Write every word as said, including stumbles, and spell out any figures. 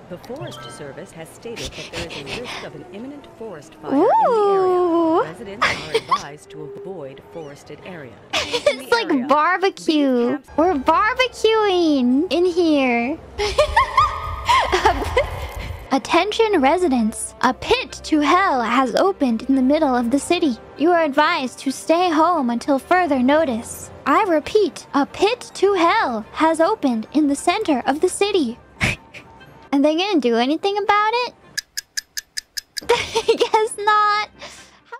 The Forest Service has stated that there is a risk of an imminent forest fire Ooh. in the area. Residents are advised to avoid forested areas. It's like area. Barbecue. We're barbecuing in here. Attention residents. A pit to hell has opened in the middle of the city. You are advised to stay home until further notice. I repeat, a pit to hell has opened in the center of the city. Are they gonna do anything about it? I guess not.